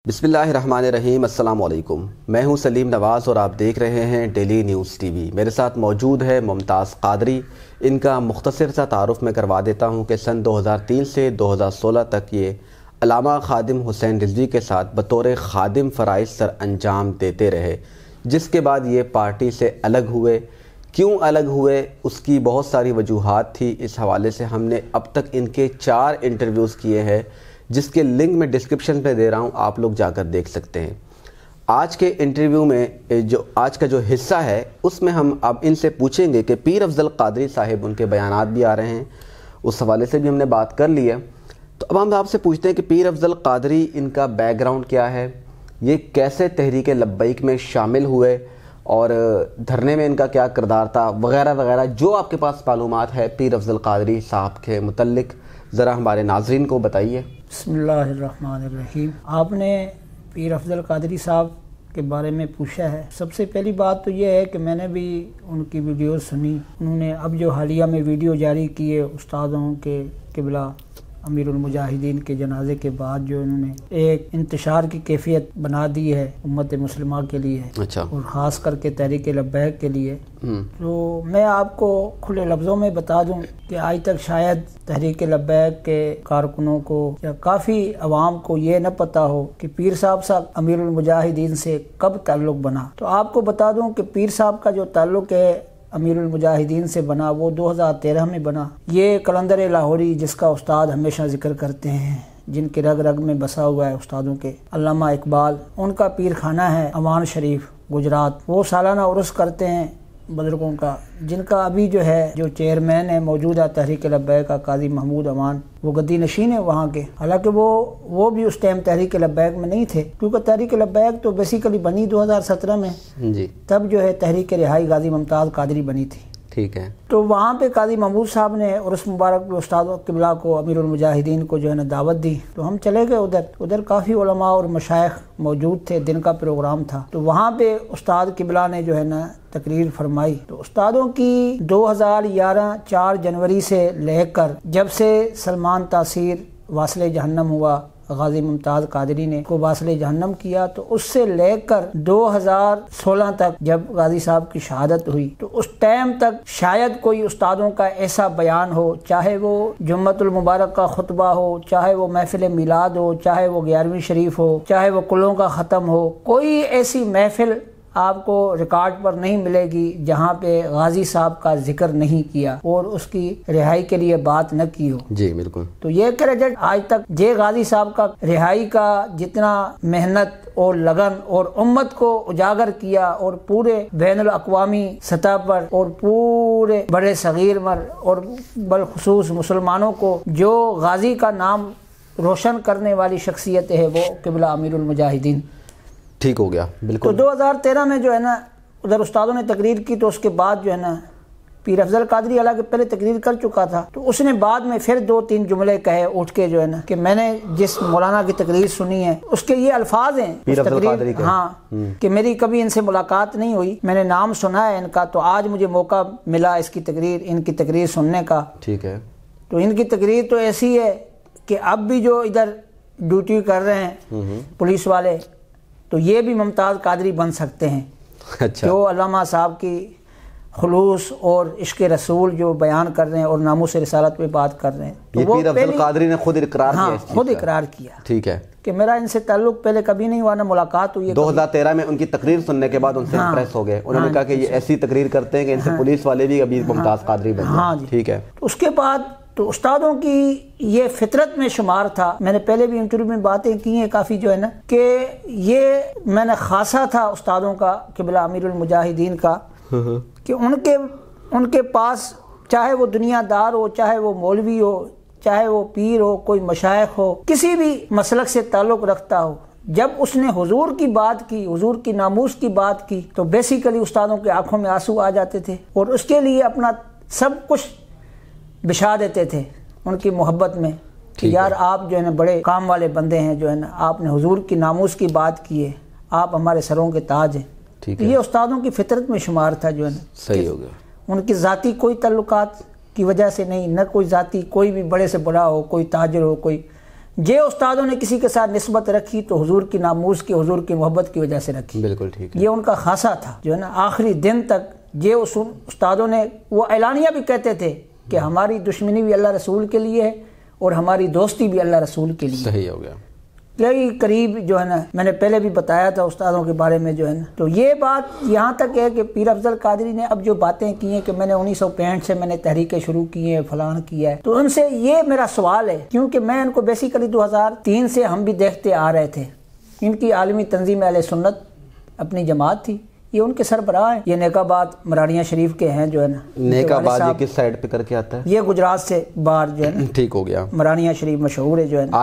بسم اللہ الرحمن الرحیم۔ السلام علیکم، میں ہوں سلیم نواز اور آپ دیکھ رہے ہیں ڈیلی نیوز ٹی وی۔ میرے ساتھ موجود ہے ممتاز قادری۔ ان کا مختصر سا تعارف میں کروا دیتا ہوں کہ سن 2003 سے 2016 تک یہ علامہ خادم حسین رضوی کے ساتھ بطور خادم فرائض سر انجام دیتے رہے، جس کے بعد یہ پارٹی سے الگ ہوئے۔ کیوں الگ ہوئے اس کی بہت ساری وجوہات تھی۔ اس حوالے سے ہم نے اب تک ان کے 4 انٹرویوز کیے ہیں، جس کے لنک میں ڈسکرپشن پہ دے رہا ہوں، آپ لوگ جا کر دیکھ سکتے ہیں۔ آج کے انٹرویو میں آج کا جو حصہ ہے اس میں ہم اب ان سے پوچھیں گے کہ پیر افضل قادری صاحب، ان کے بیانات بھی آ رہے ہیں، اس حوالے سے بھی ہم نے بات کر لی ہے۔ تو اب ہم آپ سے پوچھتے ہیں کہ پیر افضل قادری، ان کا بیک گراؤنڈ کیا ہے، یہ کیسے تحریک لبیک میں شامل ہوئے اور دھرنے میں ان کا کیا کردار تھا، وغیرہ وغیرہ۔ جو آپ کے پاس معلومات ہے پیر افضل قادری صاحب کے متعلق، ذرا ہمارے ناظرین کو بتائیے۔ بسم اللہ الرحمن الرحیم۔ آپ نے پیر افضل قادری صاحب کے بارے میں پوچھا ہے۔ سب سے پہلی بات تو یہ ہے کہ میں نے بھی ان کی ویڈیوز سنی۔ انہوں نے اب جو حالیہ میں ویڈیو جاری کیے استادوں کے قبلہ امیر المجاہدین کے جنازے کے بعد، جو انہوں نے ایک انتشار کی کیفیت بنا دی ہے امت مسلمہ کے لیے، اور خاص کر کے تحریک لبیک کے لیے، تو میں آپ کو کھلے لفظوں میں بتا دوں کہ آج تک شاید تحریک لبیک کے کارکنوں کو یا کافی عوام کو یہ نہ پتا ہو کہ پیر صاحب امیر المجاہدین سے کب تعلق بنا۔ تو آپ کو بتا دوں کہ پیر صاحب کا جو تعلق ہے امیر المجاہدین سے بنا، وہ 2013 میں بنا۔ یہ کلندر لاہوری، جس کا استاد ہمیشہ ذکر کرتے ہیں، جن کے رگ رگ میں بسا ہوا ہے استادوں کے، علامہ اقبال، ان کا پیر خانہ ہے امان شریف، گجرات۔ وہ سالانہ عرس کرتے ہیں بزرگوں کا، جن کا ابھی جو ہے جو چیئرمین ہے موجودہ تحریک لبیک کا، قاضی محمود امان، وہ گدی نشین ہے وہاں کے۔ حالانکہ وہ بھی اس ٹائم تحریک لبیک میں نہیں تھے، کیونکہ تحریک لبیک تو بیسیکلی بنی 2017 میں جی، تب جو ہے تحریک رہائی غازی ممتاز قادری بنی تھی، ٹھیک ہے۔ تو وہاں پہ قاضی محمود صاحب نے عرس مبارک میں استاد قبلہ کو، امیر المجاہدین کو جو ہے نا دعوت دی، تو ہم چلے گئے ادھر کافی علماء اور مشائخ موجود تھے، دن کا پروگرام تھا۔ تو وہاں پہ استاد قبلہ نے جو ہے نا تقریر فرمائی۔ تو استادوں کی 2011 4 جنوری سے لے کر جب سے سلمان تاثیر واصل جہنم ہوا، غازی ممتاز قادری نے کو واصل جہنم کیا، تو اس سے لے کر 2016 تک جب غازی صاحب کی شہادت ہوئی، تو اس ٹائم تک شاید کوئی استادوں کا ایسا بیان ہو، چاہے وہ جمعۃ المبارک کا خطبہ ہو، چاہے وہ محفل میلاد ہو، چاہے وہ 11ویں شریف ہو، چاہے وہ کلوں کا ختم ہو، کوئی ایسی محفل آپ کو ریکارڈ پر نہیں ملے گی جہاں پہ غازی صاحب کا ذکر نہیں کیا اور اس کی رہائی کے لیے بات نہ کی ہو۔ جی بالکل۔ تو یہ کریڈٹ آج تک جے غازی صاحب کا رہائی کا جتنا محنت اور لگن اور امت کو اجاگر کیا، اور پورے بین الاقوامی سطح پر اور پورے بڑے صغیر پر اور بالخصوص مسلمانوں کو جو غازی کا نام روشن کرنے والی شخصیت ہے، وہ قبلہ امیر المجاہدین۔ ٹھیک ہو گیا، بالکل۔ تو 2013 میں جو ہے نا ادھر استادوں نے تقریر کی، تو اس کے بعد جو ہے نا پیر افضل قادری حالانکہ پہلے تقریر کر چکا تھا، تو اس نے بعد میں پھر 2-3 جملے کہے اٹھ کے، جو ہے نا کہ میں نے جس مولانا کی تقریر سنی ہے اس کے یہ الفاظ ہیں پیر افضل قادری کے، ہاں، کہ میری کبھی ان سے ملاقات نہیں ہوئی، میں نے نام سنا ہے ان کا، تو آج مجھے موقع ملا ان کی تقریر سننے کا۔ ٹھیک ہے۔ تو ان کی تقریر تو ایسی ہے کہ اب بھی جو ادھر ڈیوٹی کر رہے ہیں پولیس والے، تو یہ بھی ممتاز قادری بن سکتے ہیں۔ اچھا۔ جو علامہ صاحب کی خلوص اور عشق رسول جو بیان کر رہے ہیں اور ناموس رسالت پہ بات کر رہے ہیں، تو یہ پیر افضل قادری نے خود اقرار کیا، خود اقرار کیا، ٹھیک ہے، کہ میرا ان سے تعلق پہلے کبھی نہیں ہوا، نہ ملاقات ہوئی۔ 2013 میں ان کی تقریر سننے کے بعد ان سے امپریس ہو گئے، انہوں نے کہا کہ یہ ایسی تقریر کرتے ہیں کہ ان سے پولیس والے بھی ابھی ممتاز قادری بن جائیں۔ ٹھیک ہے۔ اس کے بعد تو استادوں کی یہ فطرت میں شمار تھا، میں نے پہلے بھی انٹرویو میں باتیں کی ہیں کافی، جو ہے نا کہ یہ میں نے خاصا تھا استادوں کا قبلہ امیر المجاہدین کا، کہ ان کے پاس چاہے وہ دنیا دار ہو، چاہے وہ مولوی ہو، چاہے وہ پیر ہو، کوئی مشائخ ہو، کسی بھی مسلک سے تعلق رکھتا ہو، جب اس نے حضور کی بات کی، حضور کی ناموس کی بات کی، تو بیسیکلی استادوں کے آنکھوں میں آنسو آ جاتے تھے، اور اس کے لیے اپنا سب کچھ بچھا دیتے تھے ان کی محبت میں، کہ یار آپ جو ہے نا بڑے کام والے بندے ہیں، جو ہے نا آپ نے حضور کی ناموس کی بات کی ہے، آپ ہمارے سروں کے تاج ہیں۔ تو یہ استادوں کی فطرت میں شمار تھا، جو ہے نا صحیح ہو گیا۔ ان کی ذاتی کوئی تعلقات کی وجہ سے نہیں، نہ کوئی ذاتی کوئی بھی بڑے سے بڑا ہو، کوئی تاجر ہو، کوئی یہ استادوں نے کسی کے ساتھ نسبت رکھی تو حضور کی ناموس کی، حضور کی محبت کی وجہ سے رکھی. بالکل ٹھیک ہے. یہ ان کا خاصہ تھا جو ہے نا، آخری دن تک یہ استادوں نے وہ اعلانیہ بھی کہتے تھے کہ ہماری دشمنی بھی اللہ رسول کے لیے ہے اور ہماری دوستی بھی اللہ رسول کے لیے. صحیح ہو گیا. یہی قریب جو ہے نا، میں نے پہلے بھی بتایا تھا استادوں کے بارے میں جو ہے نا. تو یہ بات یہاں تک ہے کہ پیر افضل قادری نے اب جو باتیں کی ہیں کہ میں نے 1965 سے میں نے تحریکیں شروع کی ہیں، فلان کیا ہے، تو ان سے یہ میرا سوال ہے، کیونکہ میں ان کو بیسیکلی 2003 سے ہم بھی دیکھتے آ رہے تھے. ان کی عالمی تنظیم اہل سنت اپنی جماعت تھی، یہ ان کے سربراہ ہیں. یہ نیک آباد مراڑیاں شریف کے ہیں جو ہے نا. نیک آباد یہ کس سائڈ پہ کر کے آتا ہے؟ یہ گجرات سے باہر جو ہے نا. ٹھیک ہو گیا. مراڑیاں شریف مشہور ہے جو ہے نا.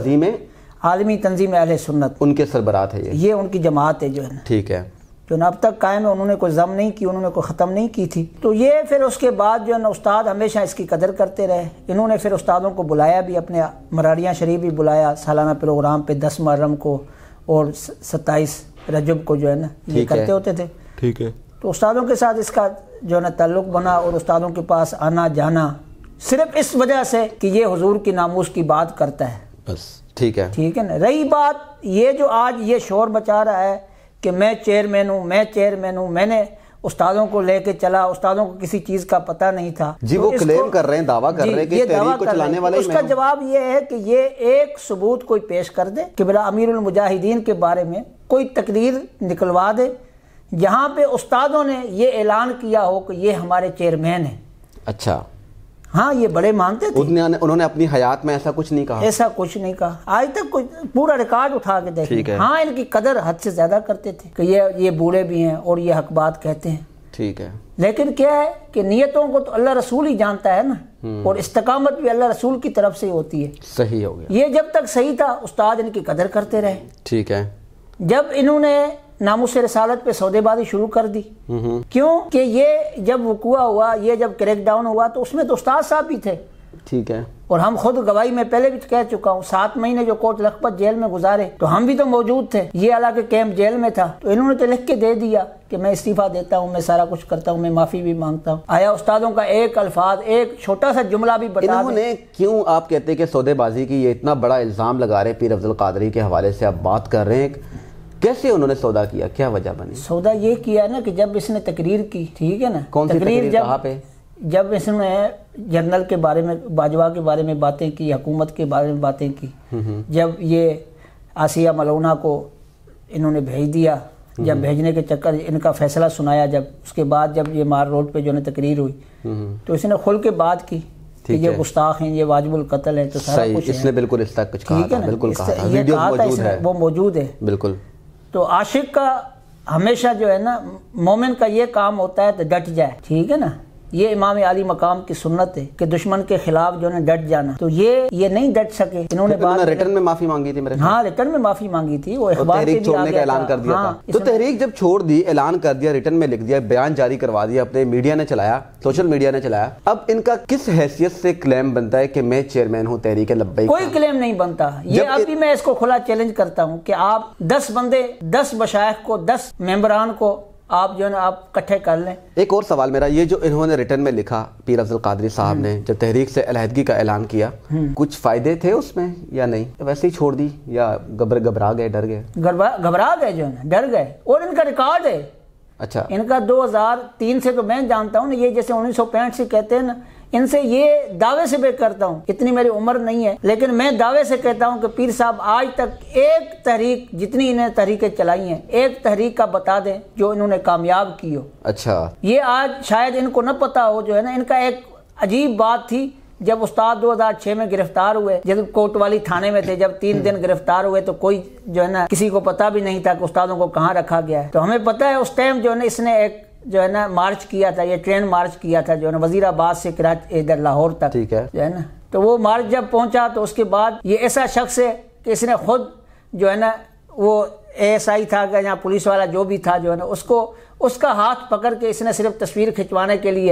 عالمی تنظیم اہل سنت ان کے سربراہ ہے یہ ان کی جماعت ہے جو ہے نا. ٹھیک ہے. جو نا اب تک قائم ہے، انہوں نے کوئی ضم نہیں کی، انہوں نے کوئی ختم نہیں کی تھی. تو یہ پھر اس کے بعد جو ہے نا استاد ہمیشہ اس کی قدر کرتے رہے. انہوں نے پھر استادوں کو بلایا بھی، اپنے مراڑیاں شریف بھی بلایا سالانہ پروگرام پہ 10 محرم کو اور 27 رجب کو جو ہے نا یہ کرتے ہوتے تھے. ٹھیک ہے. تو استادوں کے ساتھ اس کا جو ہے نا تعلق بنا اور استادوں کے پاس آنا جانا صرف اس وجہ سے کہ یہ حضور کی ناموس کی بات کرتا ہے بس. ٹھیک ہے. ٹھیک ہے نا. رہی بات یہ جو آج یہ شور مچا رہا ہے کہ میں چیئرمین ہوں، میں چیئرمین ہوں، میں نے استادوں کو لے کے چلا، استادوں کو کسی چیز کا پتہ نہیں تھا. جی وہ کلیم کر رہے ہیں، دعویٰ کر رہے ہیں کہ تحریک کو چلانے والے. اس کا جواب یہ ہے کہ یہ ایک ثبوت کوئی پیش کر دے کہ بلا امیر المجاہدین کے بارے میں کوئی تقریر نکلوا دے جہاں پہ استادوں نے یہ اعلان کیا ہو کہ یہ ہمارے چیئرمین ہیں. اچھا. ہاں یہ بڑے مانتے تھے. انہوں نے اپنی حیات میں ایسا کچھ نہیں کہا. ایسا کچھ نہیں کہا آج تک. کوئی پورا ریکارڈ اٹھا کے دیکھیں. ہاں ان کی قدر حد سے زیادہ کرتے تھے کہ یہ بوڑھے بھی ہیں اور یہ حق بات کہتے ہیں. ٹھیک ہے. لیکن کیا ہے کہ نیتوں کو تو اللہ رسول ہی جانتا ہے نا، اور استقامت بھی اللہ رسول کی طرف سے ہوتی ہے. صحیح ہو گیا. یہ جب تک صحیح تھا استاد ان کی قدر کرتے رہے. ٹھیک ہے. جب انہوں نے ناموس رسالت پہ سودے بازی شروع کر دی، کیوں کہ یہ جب وقوع ہوا، یہ جب کریک ڈاؤن ہوا تو اس میں تو استاد صاحب بھی تھے. ٹھیک ہے. اور ہم خود گواہی میں پہلے بھی کہہ چکا ہوں، 7 مہینے جو کوٹ لکھپت جیل میں گزارے تو ہم بھی تو موجود تھے. یہ علاقے کیمپ جیل میں تھا تو انہوں نے تو لکھ کے دے دیا کہ میں استعفیٰ دیتا ہوں، میں سارا کچھ کرتا ہوں، میں معافی بھی مانگتا ہوں. آیا استادوں کا ایک الفاظ، ایک چھوٹا سا جملہ بھی بتا انہوں نے کیوں؟ آپ کہتے ہیں کہ سودے بازی کی یہ اتنا بڑا الزام لگا رہے پیر افضل قادری کے حوالے سے آپ بات کر رہے ہیں، کیسے انہوں نے سودا کیا؟ کیا وجہ بنی؟ سودا یہ کیا نا کہ جب اس نے تقریر کی، ٹھیک ہے نا، کون سی تقریر کہاں پہ؟ جب اس نے جنرل کے بارے میں، باجوہ کے بارے میں باتیں کی، حکومت کے بارے میں باتیں کی، جب یہ آسیہ ملونہ کو انہوں نے بھیج دیا، جب بھیجنے کے چکر ان کا فیصلہ سنایا، جب اس کے بعد جب یہ مار روڈ پہ جو ہے تقریر ہوئی تو اس نے کھل کے بات کی کہ یہ گستاخ ہیں، یہ واجب القتل ہے. تو سارا کچھ اس نے بالکل اس تک کچھ کہا تھا. بالکل کہا تھا، ویڈیوز موجود ہے، وہ موجود ہے. بالکل. تو عاشق کا ہمیشہ جو ہے نا، مومن کا یہ کام ہوتا ہے تو ڈٹ جائے. ٹھیک ہے نا. یہ امام عالی مقام کی سنت ہے کہ دشمن کے خلاف جو ہے ڈٹ جانا. تو یہ نہیں ڈٹ سکے. انہوں نے ریٹرن میں معافی مانگی تھی. ہاں ریٹرن میں معافی مانگی تھی. وہ اخبار تحریک چھوڑنے کا اعلان کر دیا تھا. تو تحریک جب چھوڑ دی، اعلان کر دیا، ریٹرن میں لکھ دیا، بیان جاری کروا دیا، اپنے میڈیا نے چلایا، سوشل میڈیا نے چلایا، اب ان کا کس حیثیت سے کلیم بنتا ہے کہ میں چیئرمین ہوں تحریک لبیک؟ کوئی کلیم نہیں بنتا. یہ ابھی میں اس کو کھلا چیلنج کرتا ہوں کہ آپ 10 بندے، 10 مشائخ کو، 10 ممبران کو آپ جو ہے نا آپ اکٹھے کر لیں. ایک اور سوال میرا، یہ جو انہوں نے ریٹرن میں لکھا پیر افضل قادری صاحب نے، جب تحریک سے علیحدگی کا اعلان کیا، کچھ فائدے تھے اس میں یا نہیں؟ ویسے ہی چھوڑ دی یا گھبرا گئے، ڈر گئے؟ گھبرا گئے جو ہے نا، ڈر گئے. اور ان کا ریکارڈ ہے. اچھا. ان کا 2003 سے تو میں جانتا ہوں نا، یہ جیسے 1965 سے کہتے ہیں نا، ان سے یہ دعوے سے میں کرتا ہوں، اتنی میری عمر نہیں ہے لیکن میں دعوے سے کہتا ہوں کہ پیر صاحب آج تک ایک تحریک، جتنی انہیں تحریکیں چلائی ہیں، ایک تحریک کا بتا دیں جو انہوں نے کامیاب کی ہو. اچھا. یہ آج شاید ان کو نہ پتا ہو جو ہے نا. ان کا ایک عجیب بات تھی، جب استاد 2006 میں گرفتار ہوئے، جب کوٹ والی تھانے میں تھے، جب 3 دن گرفتار ہوئے تو کوئی جو ہے نا کسی کو پتا بھی نہیں تھا کہ استادوں کو کہاں رکھا گیا ہے. تو ہمیں پتا ہے اس ٹائم جو ہے نا اس نے ایک جو ہے نا مارچ کیا تھا، یہ ٹرین مارچ کیا تھا جو ہے نا وزیر آباد سے کراچی ادھر لاہور تک. ٹھیک ہے. جو ہے نا تو وہ مارچ جب پہنچا تو اس کے بعد یہ ایسا شخص ہے کہ اس نے خود جو ہے نا وہ ASI تھا کہ یہاں پولیس والا جو بھی تھا جو ہے نا اس کا ہاتھ پکڑ کے اس نے صرف تصویر کھنچوانے کے لیے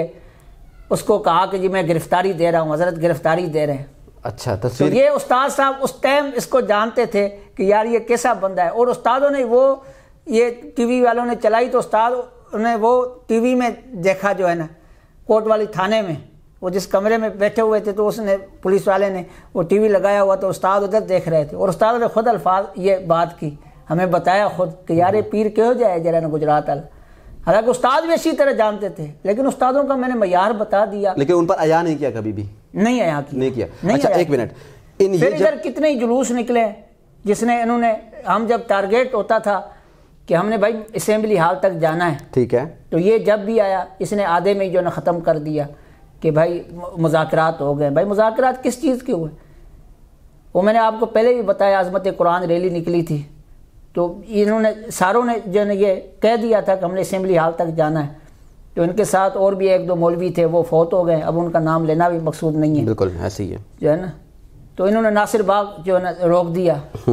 اس کو کہا کہ جی میں گرفتاری دے رہا ہوں، حضرت گرفتاری دے رہے ہیں. اچھا. تصویر. تو یہ استاد صاحب اس ٹائم اس کو جانتے تھے کہ یار یہ کیسا بندہ ہے. اور استادوں نے وہ یہ ٹی وی والوں نے چلائی تو استاد نے وہ ٹی وی میں دیکھا جو ہے نا کوٹ والی تھانے میں وہ جس کمرے میں بیٹھے ہوئے تھے تو اس نے پولیس والے نے وہ ٹی وی لگایا ہوا تو استاد ادھر دیکھ رہے تھے، اور استاد نے خود الفاظ یہ بات کی، ہمیں بتایا خود کہ یار یہ پیر کہو جائے جرا نہ گجرات ال، حالانکہ استاد بھی اچھی طرح جانتے تھے، لیکن استادوں کا میں نے معیار بتا دیا، لیکن ان پر عیا نہیں کیا کبھی بھی، نہیں عیا کیا. اچھا ایک منٹ، پھر ادھر کتنے ہی جلوس نکلے جس نے انہوں نے، ہم جب ٹارگیٹ ہوتا تھا کہ ہم نے بھائی اسمبلی ہال تک جانا ہے، ٹھیک ہے، تو یہ جب بھی آیا اس نے آدھے میں جو ہے ختم کر دیا کہ بھائی مذاکرات ہو گئے. بھائی مذاکرات کس چیز کے ہوئے؟ وہ میں نے آپ کو پہلے بھی بتایا، عظمت قرآن ریلی نکلی تھی تو انہوں نے ساروں نے جو ہے یہ کہہ دیا تھا کہ ہم نے اسمبلی ہال تک جانا ہے، تو ان کے ساتھ اور بھی ایک دو مولوی تھے وہ فوت ہو گئے، اب ان کا نام لینا بھی مقصود نہیں ہے، بالکل ایسے ہی ہے جو ہے نا. تو انہوں نے ناصر باغ جو ہے نا روک دیا،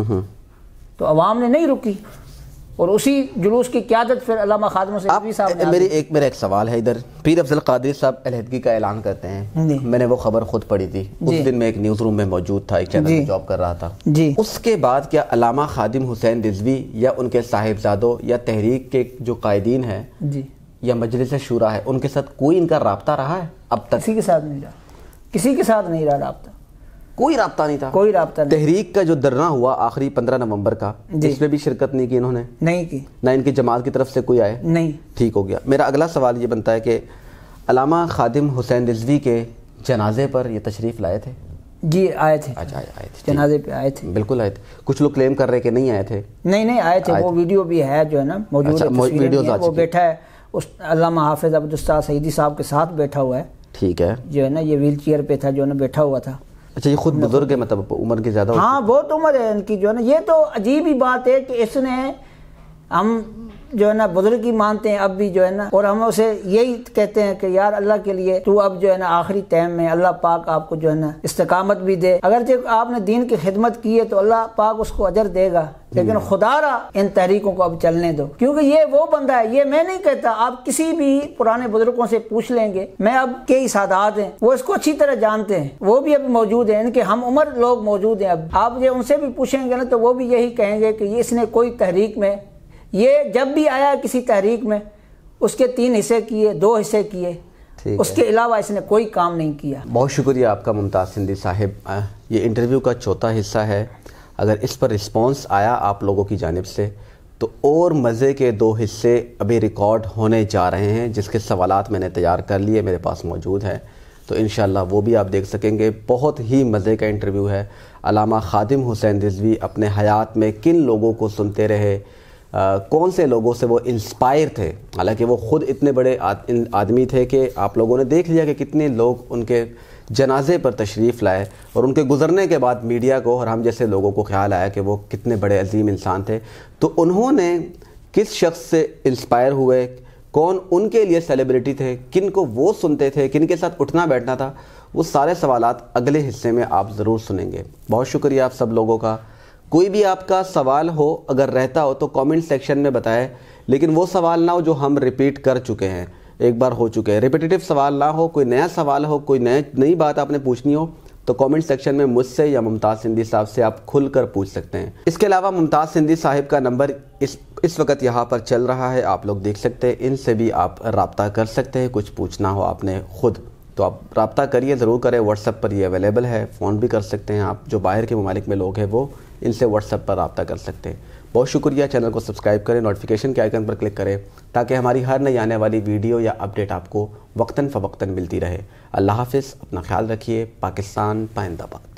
تو عوام نے نہیں رکی، اور اسی جلوس کی قیادت پھر علامہ خادم سے رضوی صاحب نے. میرا ایک سوال ہے ادھر، پیر افضل قادری صاحب علیحدگی کا اعلان کرتے ہیں، میں نے وہ خبر خود پڑھی تھی، اس دن میں ایک نیوز روم میں موجود تھا، ایک چینل میں جاب کر رہا تھا، اس کے بعد کیا علامہ خادم حسین رضوی یا ان کے صاحبزادوں یا تحریک کے جو قائدین ہیں یا مجلس شورا ہے ان کے ساتھ کوئی ان کا رابطہ رہا ہے اب تک؟ کسی کے ساتھ نہیں رہا، کسی کے ساتھ نہیں رہا رابطہ، کوئی رابطہ نہیں تھا، کوئی رابطہ نہیں. تحریک کا جو دھرنا ہوا آخری 15 نومبر کا، اس میں بھی شرکت نہیں کی انہوں نے؟ نہیں کی. نہ ان کی جماعت کی طرف سے کوئی آئے؟ نہیں. ٹھیک ہو گیا. میرا اگلا سوال یہ بنتا ہے کہ علامہ خادم حسین رضوی کے جنازے پر یہ تشریف لائے تھے؟ جی آئے تھے. اچھا آئے تھے، جنازے پہ آئے تھے، بالکل آئے تھے. کچھ لوگ کلیم کر رہے کہ نہیں آئے تھے. نہیں آئے تھے، وہ ویڈیو بھی ہے جو ہے نا موجود ہے، وہ بیٹھا ہے اس علامہ حافظ عبد الستار سعیدی صاحب کے ساتھ بیٹھا ہوا ہے. ٹھیک ہے، جو ہے نا یہ ویل چیئر پہ تھا جو ہے نا بیٹھا ہوا تھا. اچھا یہ خود بزرگ ہے، مطلب عمر کی زیادہ؟ ہاں بہت عمر ہے ان کی جو ہے نا. یہ تو عجیب ہی بات ہے کہ اس نے، ہم جو ہے نا بزرگ ہی مانتے ہیں اب بھی جو ہے نا، اور ہم اسے یہی کہتے ہیں کہ یار اللہ کے لیے تو اب جو ہے نا آخری ٹائم میں اللہ پاک آپ کو جو ہے نا استقامت بھی دے. اگرچہ آپ نے دین کی خدمت کی ہے تو اللہ پاک اس کو اجر دے گا، لیکن خدا را ان تحریکوں کو اب چلنے دو، کیونکہ یہ وہ بندہ ہے، یہ میں نہیں کہتا، آپ کسی بھی پرانے بزرگوں سے پوچھ لیں گے، میں اب کئی سادات ہیں وہ اس کو اچھی طرح جانتے ہیں، وہ بھی اب موجود ہیں، ان کے ہم عمر لوگ موجود ہیں. اب آپ جو ان سے بھی پوچھیں گے نا تو وہ بھی یہی کہیں گے کہ اس نے کوئی تحریک میں، یہ جب بھی آیا کسی تحریک میں اس کے 3 حصے کیے، 2 حصے کیے، اس کے علاوہ اس نے کوئی کام نہیں کیا. بہت شکریہ آپ کا ممتاز سندھی صاحب. یہ انٹرویو کا 4تھا حصہ ہے. اگر اس پر رسپانس آیا آپ لوگوں کی جانب سے تو اور مزے کے 2 حصے ابھی ریکارڈ ہونے جا رہے ہیں، جس کے سوالات میں نے تیار کر لیے، میرے پاس موجود ہیں، تو انشاءاللہ وہ بھی آپ دیکھ سکیں گے. بہت ہی مزے کا انٹرویو ہے. علامہ خادم حسین رضوی اپنے حیات میں کن لوگوں کو سنتے رہے، کون سے لوگوں سے وہ انسپائر تھے، حالانکہ وہ خود اتنے بڑے آدمی تھے کہ آپ لوگوں نے دیکھ لیا کہ کتنے لوگ ان کے جنازے پر تشریف لائے، اور ان کے گزرنے کے بعد میڈیا کو اور ہم جیسے لوگوں کو خیال آیا کہ وہ کتنے بڑے عظیم انسان تھے. تو انہوں نے کس شخص سے انسپائر ہوئے، کون ان کے لیے سیلیبریٹی تھے، کن کو وہ سنتے تھے، کن کے ساتھ اٹھنا بیٹھنا تھا، وہ سارے سوالات اگلے حصے میں آپ ضرور سنیں گے. بہت شکریہ آپ سب لوگوں کا. کوئی بھی آپ کا سوال ہو اگر رہتا ہو تو کامنٹ سیکشن میں بتائیں، لیکن وہ سوال نہ ہو جو ہم ریپیٹ کر چکے ہیں، ایک بار ہو چکے ہیں. ریپیٹیو سوال نہ ہو، کوئی نیا سوال ہو، کوئی نئی بات آپ نے پوچھنی ہو تو کامنٹ سیکشن میں مجھ سے یا ممتاز سندھی صاحب سے آپ کھل کر پوچھ سکتے ہیں. اس کے علاوہ ممتاز سندھی صاحب کا نمبر اس وقت یہاں پر چل رہا ہے، آپ لوگ دیکھ سکتے ہیں. ان سے بھی آپ رابطہ کر سکتے ہیں، کچھ پوچھنا ہو آپ نے خود تو آپ رابطہ کریے، ضرور کریں. واٹس ایپ پر یہ اویلیبل ہے، فون بھی کر سکتے ہیں آپ. جو باہر کے ممالک میں لوگ ہیں وہ ان سے واٹس ایپ پر رابطہ کر سکتے ہیں. بہت شکریہ. چینل کو سبسکرائب کریں، نوٹیفیکیشن کے آئیکن پر کلک کریں تاکہ ہماری ہر نئی آنے والی ویڈیو یا اپڈیٹ آپ کو وقتاً فوقتاً ملتی رہے. اللہ حافظ، اپنا خیال رکھیے. پاکستان پائندہ باد.